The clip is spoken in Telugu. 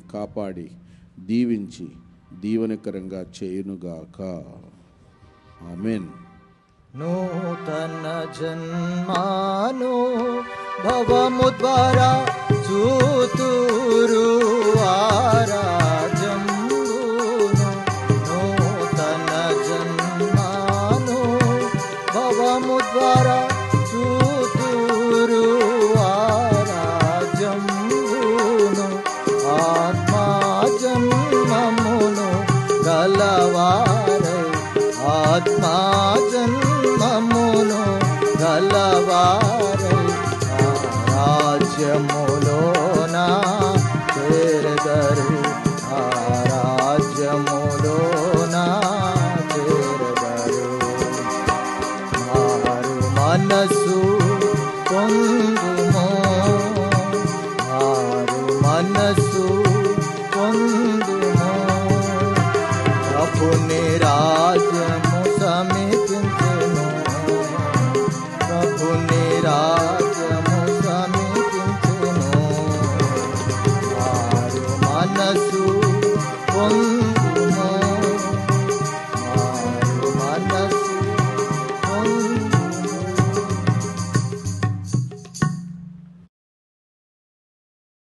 కాపాడి దీవించి దీవెనకరంగా చేయునుగాక. ఆమేన్. నూతన జన్మాను భవము ద్వారా చూతురు ఆరాజంబును. నూతన జన్మాను భవము ద్వారా చూతురు ఆరాజంబును. ఆత్మా జన్మమును గలవారై ఆత్మా జన్మమును గలవారై రాజ్యములోన చేరదరు. రాజ్యములోన చేరదరు. మారు మనసు పొందుము. మారు మనసు పొందుము. ప్రభుని రాజ్యము సమీపించెను. ప్రభుని రాజ్యము సమీపించెను. మారు మనసు